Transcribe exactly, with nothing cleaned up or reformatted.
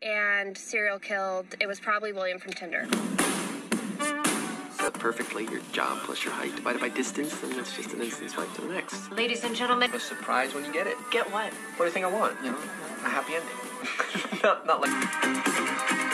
and serial killed, it was probably William from Tinder. So perfectly, your job plus your height divided by distance, and it's just an instant swipe to the next. Ladies and gentlemen. A surprise when you get it. Get what? What do you think I want? You know, a happy ending. not, not like...